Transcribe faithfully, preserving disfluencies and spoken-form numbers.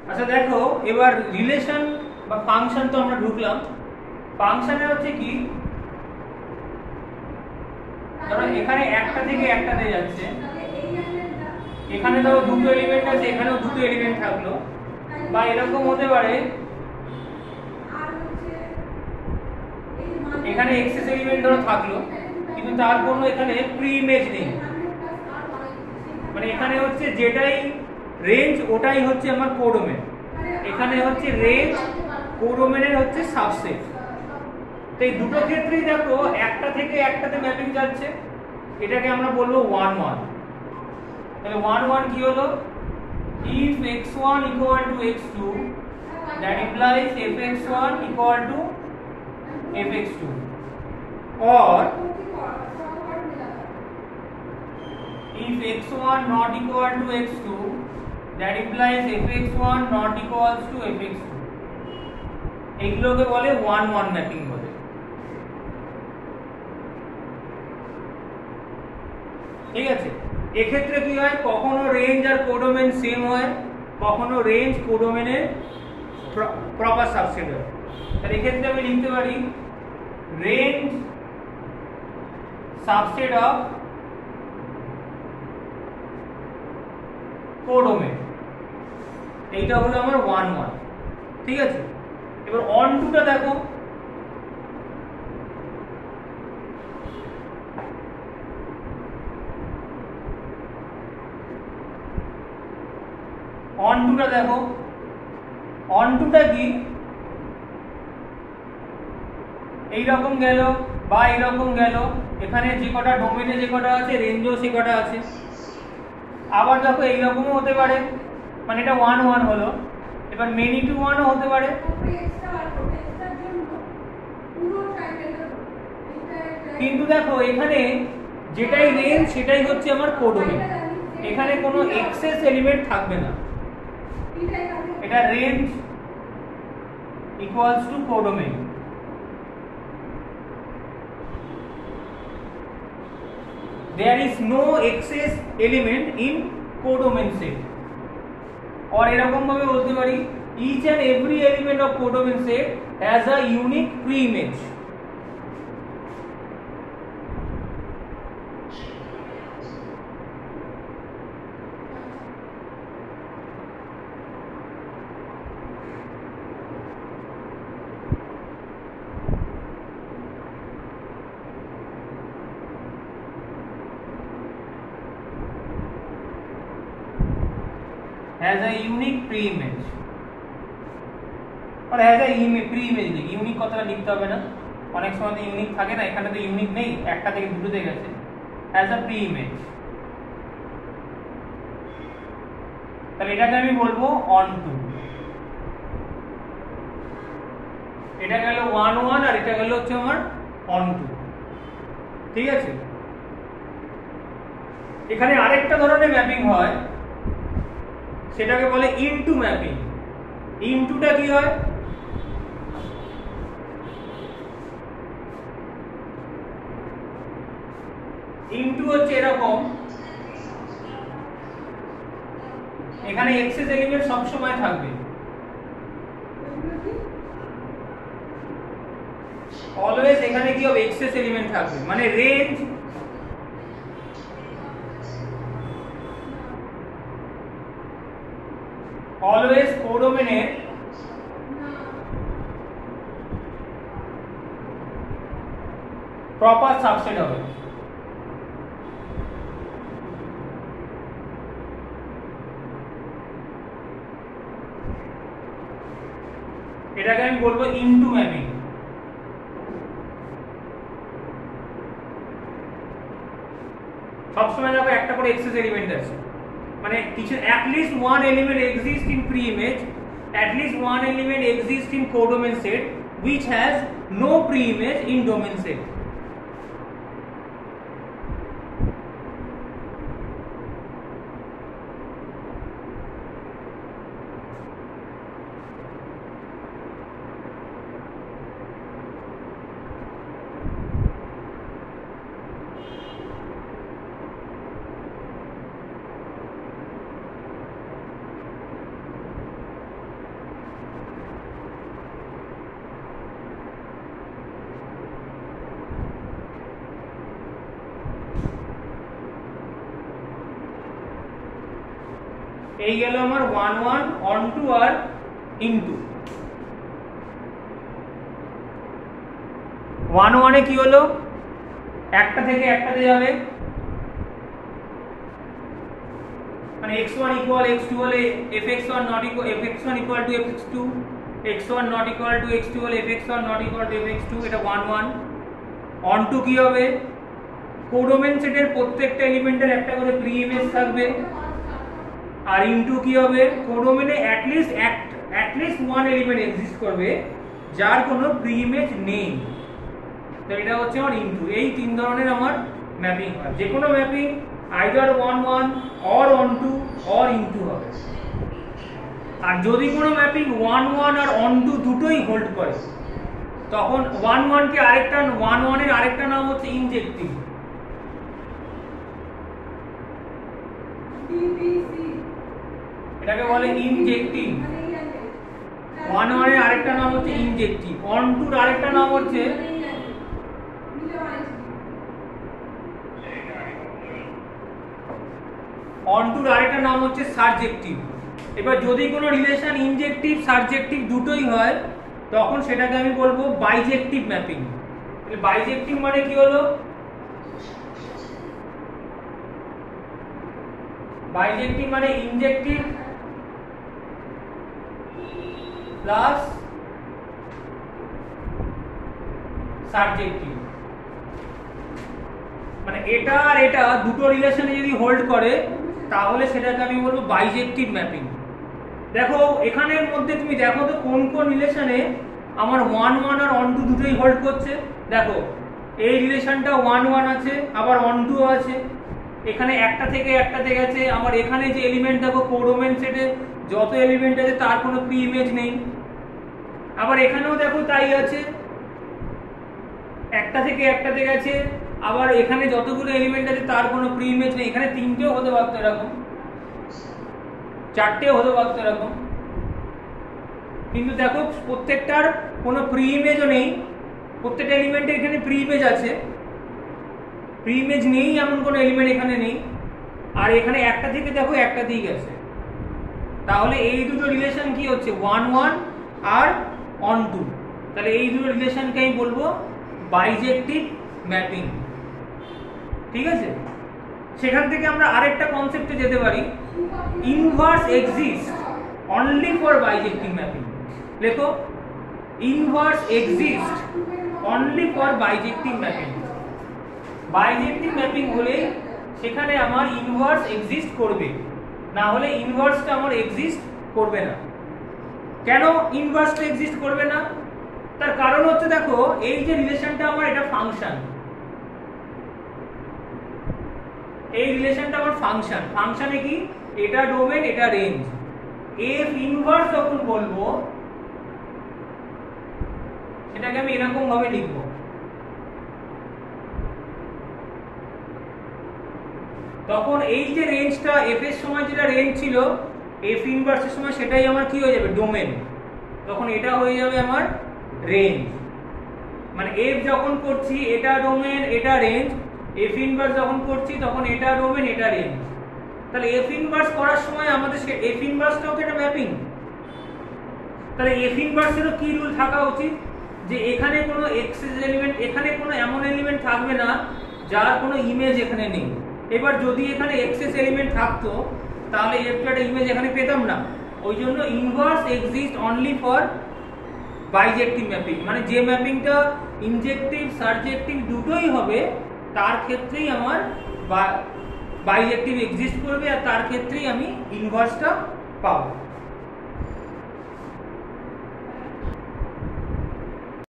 আচ্ছা দেখো এবার রিলেশন বা ফাংশন তো আমরা ঢুকলাম। ফাংশনে হচ্ছে কি, ধরো এখানে একটা থেকে একটাতে যাচ্ছে, এখানে ধরো দুটো এলিমেন্ট আছে, এখানেও দুটো এলিমেন্ট থাকলো, বা এরকম হতে পারে এখানে এক্সেস এলিমেন্ট ধরো থাকলো কিন্তু তার কোনো এখানে প্রি ইমেজ নেই, মানে এখানে হচ্ছে যেটাই রেঞ্জ ওটাই হচ্ছে আমার কোডোমেন, এখানে হচ্ছে রেঞ্জ কোডোমেনের হচ্ছে সাবসেট। তো এই দুটো ক্ষেত্রেই দেখো একটা থেকে একটাতে ম্যাপিং যাচ্ছে, এটাকে আমরা বলবো ওয়ান ওয়ান। তাহলে ওয়ান ওয়ান কি হলো, if x one equal to x two that implies f x one equal to f x two, or if x one not equal to x two that implies f x one not equals to f x two, এগুলোকে বলে one one mapping বলে। ঠিক আছে, এক্ষেত্রে কি হয়, কখনো range আর codomain same হয়, কখনো রেঞ্জ কোডোমেনের প্রপার সাবসেট হয়। তাহলে এক্ষেত্রে আমি লিখতে পারি রেঞ্জ সাবসেট অফ কোডোমেন, এইটা হলো আমার ওয়ান ওয়ান। ঠিক আছে, এবার অন টুটা দেখো, অন টুটা দেখো, অন টুটা কি, এইরকম গেল বা এইরকম গেল, এখানে যে কটা ডোমেনে যে কটা আছে রেঞ্জও সে কটা আছে। আবার দেখো এইরকমও হতে পারে, মানে এটা ওয়ান ওয়ান হলো, এবার মেনি টু ওয়ানও হতে পারে। কিন্তু দেখো এখানে যেটাই রেঞ্জ সেটাই হচ্ছে আমার কোডোমেন, এখানে কোনো এক্সেস এলিমেন্ট থাকবে না, এটা range equals to codomain. There is no excess element in codomain set, or এরকম ভাবে বলতে পারি each and every element of codomain set has a unique pre-image. Has a unique pre-image, or has a pre-image লিখি, unique কথাটা লিখতে হবে না, অনেক সময় তো ইউনিক থাকে না, এখানে তো ইউনিক নেই, একটা থেকে দুটোতে গেছে। has a pre-image, তাহলে এটাকে আমি বলবো অন টু, এটা গেল ওয়ান ওয়ান আর এটা গেল হচ্ছে আমার অন টু। ঠিক আছে, এখানে আরেকটা ধরনের ম্যাপিং হয়, সেটাকে বলে ইনটু ম্যাপিং। ইনটুটা কি হয়, ইনটু হচ্ছে এরকম, এখানে এক্সেস এলিমেন্ট সব সময় থাকবে, অলওয়েজ এখানে কি হবে, এক্সেস এলিমেন্ট থাকবে, মানে রেঞ্জ অলওয়েজ কোডোমেনের প্রপার সাবসেট হবে। এটাকে আমি বলবো ইনটু ম্যাপিং। সবসময় দেখো একটা করে এক্সেস এলিমেন্ট আছে, মানে কিছু at least one element exists in pre-image, at least one element exists in codomain set which has no pre-image in domain set. এই গেল আমার ওয়ান ওয়ান অন টু আর ইনটু। ওয়ান ওয়ানে কি হলো, একটা থেকে একটাতে যাবে, মানে x one equal x two হলে f x one not equal f x one equal to f x two, x one not equal to x two হলে f x one not equal to f x two, এটা one one. Onto কি হবে, codomain সেটের প্রত্যেকটা এলিমেন্টের একটা করে pre image থাকবে। আর ইনটু কি হবে, কোডোমেনে at least at least one element exist করবে যার কোনো প্রি ইমেজ নেই। তো এটা হচ্ছে আমার ইনটু। এই তিন ধরনের আমার ম্যাপিং হয়। যে কোনো mapping either one one or onto or into হবে। আর যদি কোনো ম্যাপিং ওয়ান ওয়ান আর অন টু দুটোই হোল্ড করে, তখন ওয়ান ওয়ানকে আরেকটা ওয়ান ওয়ানের আরেকটা নাম হচ্ছে ইনজেক্টিভ। এটাকে বলে ইনজেক্টিভ। ওয়ান ওয়ানের আরেকটা নাম হচ্ছে ইনজেক্টিভ, অন টুর আরেকটা নাম হচ্ছে অন টুর আরেকটা নাম হচ্ছে সারজেক্টিভ। এবার যদি কোনো রিলেশন ইনজেক্টিভ সারজেক্টিভ দুটোই হয়, তখন সেটাকে আমি বলবো বাইজেক্টিভ ম্যাপিং। বাইজেক্টিভ মানে কি হলো, বাইজেক্টিভ মানে ইনজেক্টিভ প্লাস সাবজেক্টিভ। মানে এটা আর এটা দুটো রিলেশনে যদি হোল্ড করে, তাহলে সেটাকে আমি বলবো বাইজেক্টিভ ম্যাপিং। দেখো এখানের মধ্যে তুমি দেখো তো কোন কোন রিলেশনে আমার ওয়ান ওয়ান আর অন টু দুটোই হোল্ড করছে। দেখো এই রিলেশনটা ওয়ান ওয়ান আছে, আবার অন টু আছে, এখানে একটা থেকে একটাতে গেছে। আমার এখানে যে এলিমেন্ট দেখো কোডোমেন সেটে যত এলিমেন্ট আছে তার কোনো প্রি ইমেজ নেই। আবার এখানেও দেখো তাই আছে, একটা থেকে একটাতে গেছে, আবার এখানে যতগুলো এলিমেন্ট আছে তার কোনো প্রি ইমেজ নেই। এখানে তিনটেও হতে পারতো এরকম, চারটেও হতে পারতো এরকম, কিন্তু দেখো প্রত্যেকটার কোনো প্রি ইমেজও নেই। প্রত্যেকটা এলিমেন্টের এখানে প্রি ইমেজ আছে, প্রি ইমেজ নেই এমন কোনো এলিমেন্ট এখানে নেই। আর এখানে একটা থেকে দেখো একটাতেই গেছে। তাহলে এই দুটো রিলেশন কি হচ্ছে, ওয়ান ওয়ান আর অন টু। তাহলে এই দুটো রিলেশনকে আমি বলবো বাইজেক্টিভ ম্যাপিং। ঠিক আছে, সেখান থেকে আমরা আরেকটা কনসেপ্টে যেতে পারি, inverse exist only for bijective mapping. দেখো inverse exist only for bijective mapping. Bijective mapping হলে সেখানে আমার ইনভার্স এক্সিস্ট করবে, না হলে ইনভার্সটা আমার এক্সিস্ট করবে না। কেন ইনভার্সটা এক্সিস্ট করবে না, তার কারণ হচ্ছে দেখো এই যে রিলেশনটা আমার এটা ফাংশন, এই রিলেশনটা আমার ফাংশন। ফাংশনে কি, এটা ডোমেন এটা রেঞ্জ। এফ ইনভার্স যখন বলবো সেটাকে আমি এরকম ভাবে লিখবো, তখন এই যে রেঞ্জটা এফ এর সময় যেটা রেঞ্জ ছিল এফ ইনভার্সের সময় সেটাই আমার কি হয়ে যাবে, ডোমেন। তখন এটা হয়ে যাবে আমার রেঞ্জ। মানে এফ যখন করছি এটা ডোমেন এটা রেঞ্জ, এফ ইনভার্স যখন করছি তখন এটা ডোমেন এটা রেঞ্জ। তাহলে এফ ইনভার্স করার সময় আমাদের এফ ইনভার্সটাও তো এটা ম্যাপিং। তাহলে এফ ইনভার্সেরও কি রুল থাকা উচিত, যে এখানে কোনো এক্সেস এলিমেন্ট, এখানে কোনো এমন এলিমেন্ট থাকবে না যার কোনো ইমেজ এখানে নেই। এবার যদি এখানে এক্সেস এলিমেন্ট থাকতো তাহলে এফটা একটা ইমেজ এখানে পেতাম না। ওই জন্য inverse exist only for bijective mapping. মানে যে ম্যাপিংটা ইনজেক্টিভ সারজেক্টিভ দুটোই হবে তার ক্ষেত্রেই আমার বাইজেক্টিভ এক্সিস্ট করবে, আর তার ক্ষেত্রেই আমি ইনভার্সটা পাবো।